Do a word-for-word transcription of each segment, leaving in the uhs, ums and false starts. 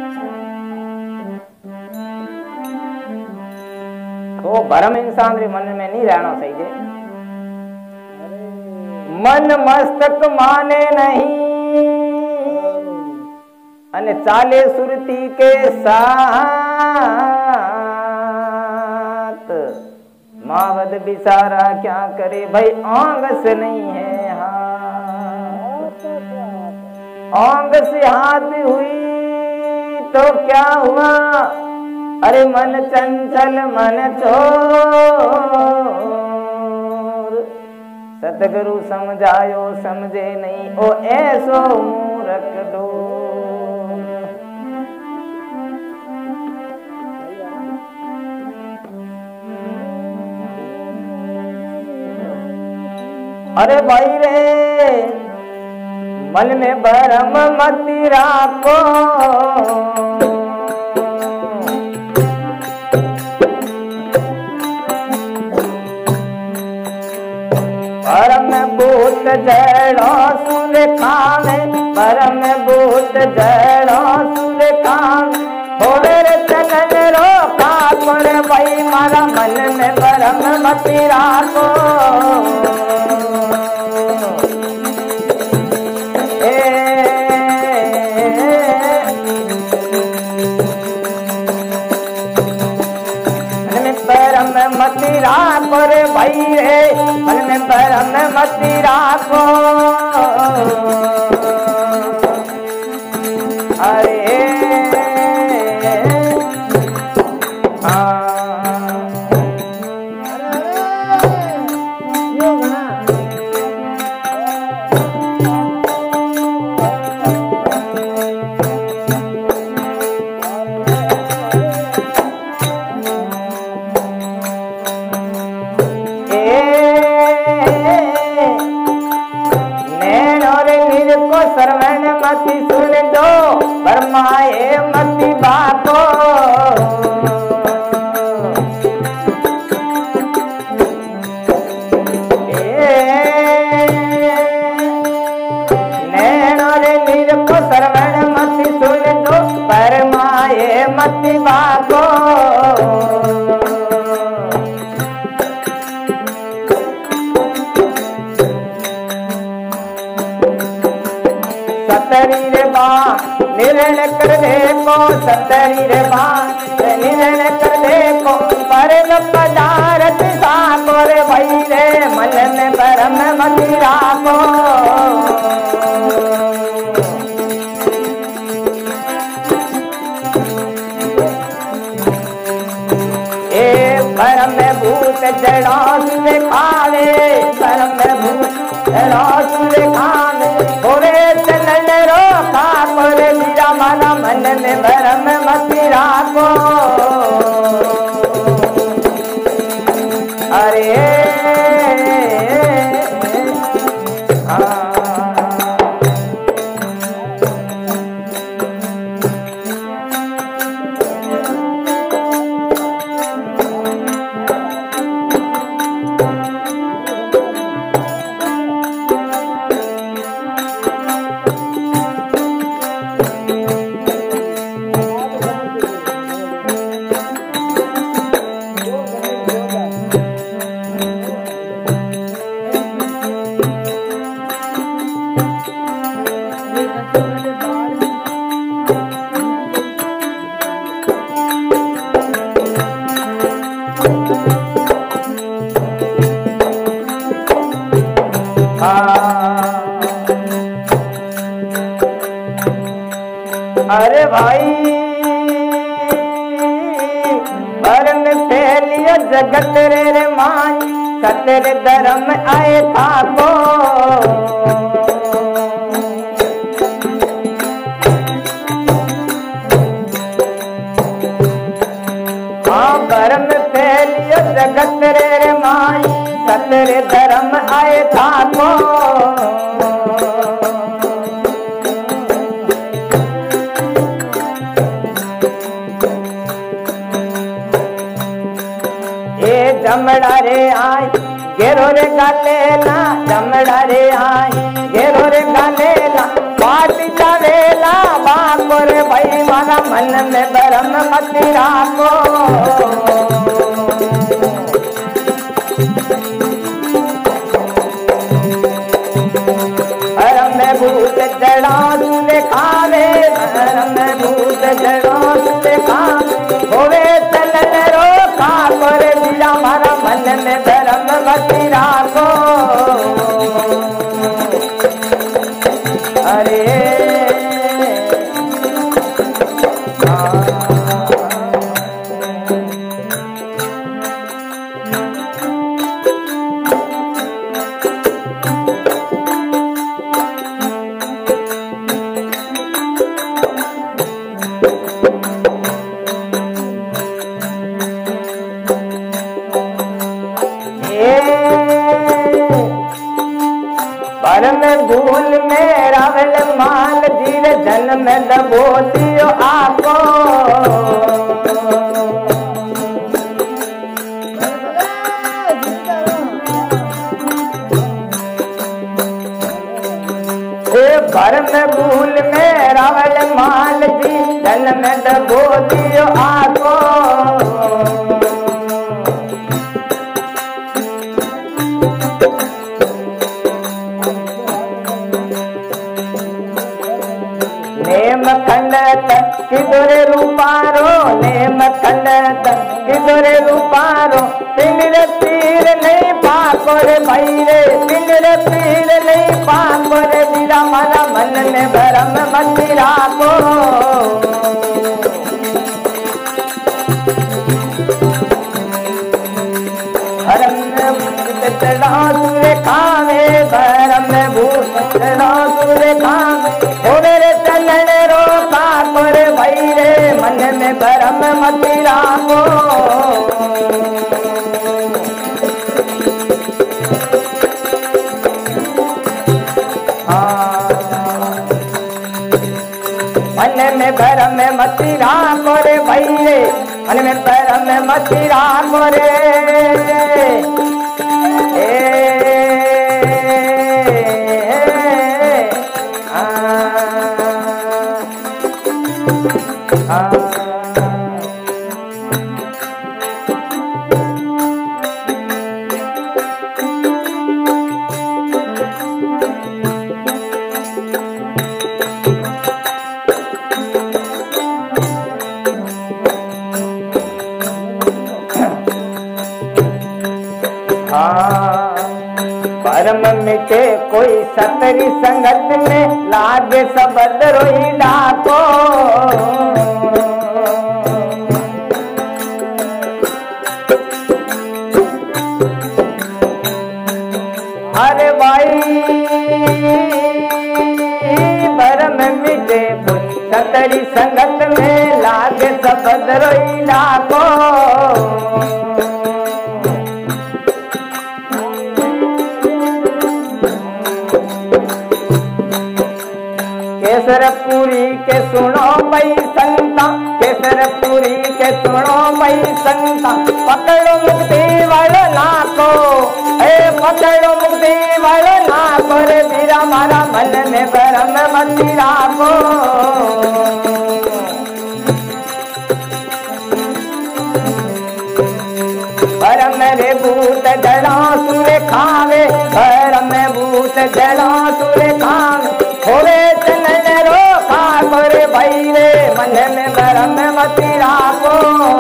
तो भरम इंसान रे मन में नहीं रहना चाहिए। मन मस्तक माने नहीं अने चाले सुरती के साथ। मावद बिचारा क्या करे भाई, आंग से नहीं है हाथ। आंग से हाथ हुई तो क्या हुआ, अरे मन चंचल मन चोर। सतगुरु समझायो समझे नहीं, ओ ऐसो मूर्ख डोर। अरे भाई रे मन में भरम मति राखो, परम भूत जड़ो सुर खावे, परम भूत जड़ो सुर खावे। होवे रे चलन रो ठाकुर भाई, मारा मन में भरम मति राखो। मति राखो रे भाई रे, मन में भरम मति राखो। अरे हाँ श्रवण मति सुन दो, फरमाए मति बाको। नैनो रे नीर को श्रवण मति सुन दो, फरमाए मति बाको। सतरी रे बा निर्णय कर देखो, सतरी रे बा निर्णय कर देखो। परम पदार्थ साको रे भाई रे, मन में भरम मति राखो। ए परम भूत जड़ा सुर खावे, परम भूत जड़ा सुर खावे। होरे चलन रो ठाकुर मेरा माना, मन में भरम मति राखो। अरे हाँ अरे भाई भरम फैलियो जगत रे रे मान, सतर धर्म आए थाको। हाँ भरम फैलियो जगत रे रे मान, सतर धर्म आए थाको। जमड़ा रे आई घेरो रे गालेला, जमड़ा रे आई घेरो रे गालेला। पाटी जावेला बाप रे भाई मारा मन में भरम मत राखो। भरम में भूत जड़ा सुने खावे, भरम में भूत जड़ा सुने खावे, होवे चलन रोका करे दिया मारा मन में भरम मत राखो। अरे भूल में रावल माल जीव जन्म दबो दियो आपो। भरम भूल में रावल माल जी जन्म दबो दियो आपो। नेम खंडत किदोरे रूपारो, नेम खंडत किदोरे रूपारो, पिंडर पीर नहीं पाको रे भाई रे, पिंडर पीर नहीं पाको रे बिरा मारा मन में भरम मत राखो। भरम में भूत चढ़ा सुरे खावे, भरम में भूत चढ़ा सुरे खावे, होवे रे चलन रोका करे भाई रे मन में भरम मत राखो। मन में भरम मत राखो रे भाई रे, मन में भरम मत राखो रे। भरम मिटे कोई सतरी संगत में लागे सबद रोई डाको। अरे भाई भरम मिटे कोई सतरी संगत में लागे सबद रोई डाको। केसरपुरी के सुनो भाई संता, केसरपुरी के सुनो भाई संता, पकड़ो मुक्ति वाले नाको, ए पकड़ो मुक्ति वाले नाको रे बीरा मारा मन में भरम मत राखो। भरम रे भूत जड़ा सुरे खावे, भरम भूत जड़ा सुरे खावे, होवे चलन रोका करे भाई रे मन में भरम मत राखो।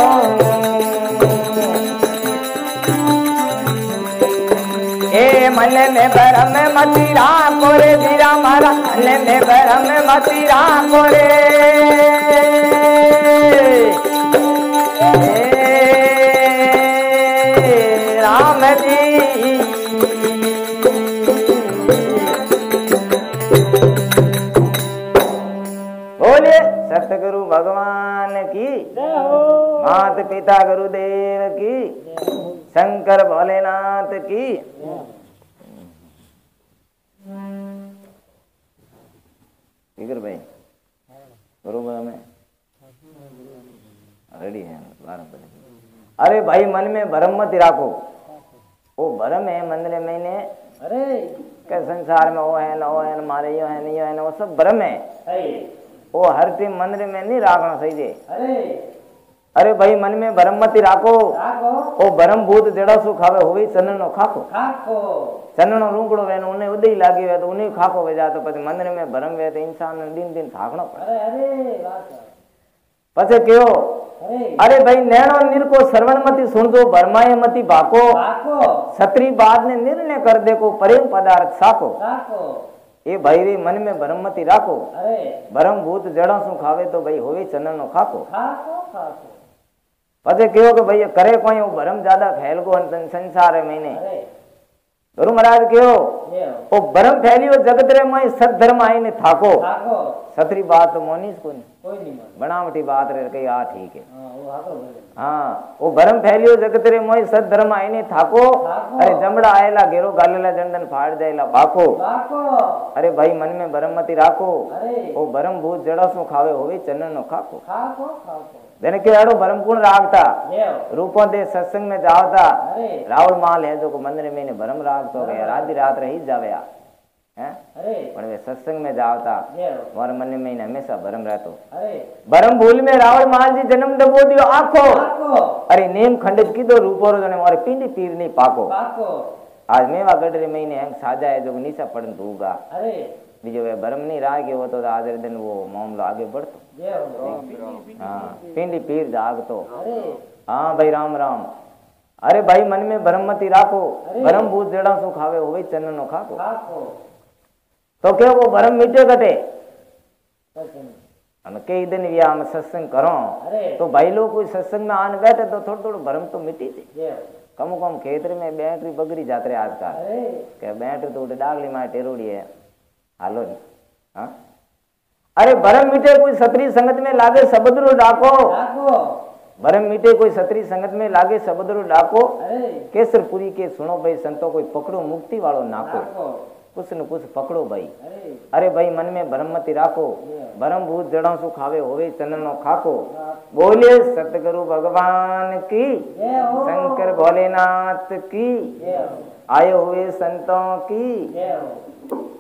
ए मन में भरम मत राखो रे बीरा मारा, मन में भरम मत राखो रे। राम जी बोले सतगुरु भगवान की, मात पिता गुरुदेव की, शंकर भोलेनाथ की। फिक्र भाई बरोबर में रेडी है। अरे भाई मन में भरम मत राखो, वो भरम है मंदिर में ने, अरे के संसार में वो है ना वो है ना मारे यो है नहीं यो है ना, वो सब भरम है। वो हर टाइम मंदिर में नहीं राखना सही जे। अरे अरे भाई मन में भरम मती राखो, राखो ओ भरम भूत जड़ा सु खावे होवे चननो खाको खाको चननो रूंगड़ो वे उन्हें उदई लागी वे तो उन्हें खाको वे जा तो पछे मंदिर में भरम वे तो इंसान ने दिन दिन थाकणो पड़े। अरे अरे बात पछे कहो अरे अरे भाई नैणो निर को श्रवण मती सुन दो भरमाए मती बाको बाको छतरी बाद ने निर्णय कर दे को प्रेम पदार्थ साको राखो ए भाई रे मन में भरम मती राखो। अरे भरम भूत जड़ा सु खावे तो भाई होवे चननो खाको खाको खाको पछे कहो कि भाई करे कोई भरम ज्यादा फैल गो संसार है मैंने अरे गुरु महाराज कहो ये ओ भरम फैलियो जगत रे मैं सत धर्म आईने थाको खाको सतरी बात तो मोनीस को नहीं कोई नहीं मान बनावटी बात रे कही आ ठीक है। हां वो हाको बोले हाँ वो भरम फैलियो जगत रे मोय सत धर्म आईने थाको थाको। अरे जमड़ा आयला घेरो गालेला जंदन फाड़ जायला बाको बाको अरे भाई मन में भरम मती राखो अरे ओ भरम भूत जड़ा सु खावे होवे चननो खाको खाको खाको जने के आड़ो भरम कुण रागता ये रूपों दे सत्संग में जावता अरे रावण माल है जो को मंदिर में ने भरम राग तो गया रात रात रही जावे आ हैं अरे पण वे सत्संग में जावता ये मोर मन में ने हमेशा भरम रहतो अरे भरम भूल में रावण माल जी जन्म दबो दियो आखो खाको अरे नेम खंडित कीधो रूपो रो जने मोरे पिंडी पीर नहीं पाको खाको आज मेवा गडरे महीने हंग साजा है जो नीचा पड़न दूगा अरे बीजो वे भरम नहीं रह गयो तो आज रे दिन वो मामलो आगे बढ़तो। ये हाँ पिंडी पीर जागतो। अरे हाँ भाई राम राम। अरे भाई मन में भरम मती राखो भरम भूत जड़ा सु खावे होवे चननो खाको खाको तो क्या वो भरम मिटे घटे सत्संग हम कई दिन या हम सत्संग करो अरे तो भाई लोग कोई सत्संग में आन बैठे तो थोड़ा थोड़ा भरम तो मिटी थी। ये कम कम खेतर में बैटरी बगड़ी जाते रहे आजकल अरे के बैटरी तो डागली मार टेरोड़ी है हालो नहीं। हाँ अरे भरम मिटे कोई सतरी संगत में लागे सबदरो डाको खाको भरम मिटे कोई सतरी संगत में लागे सबदरो डाको अरे केसरपुरी के सुनो भाई संतो कोई पकड़ो मुक्ति वालो नाको खाको कुछ न कुछ पकड़ो भाई। अरे अरे भाई मन में भरम मती राखो भरम भूत जड़ों सु खावे होवे चननो खाको बोले सतगुरु भगवान की ये हो शंकर भोलेनाथ की ये हो आए हुए संतों की ये हो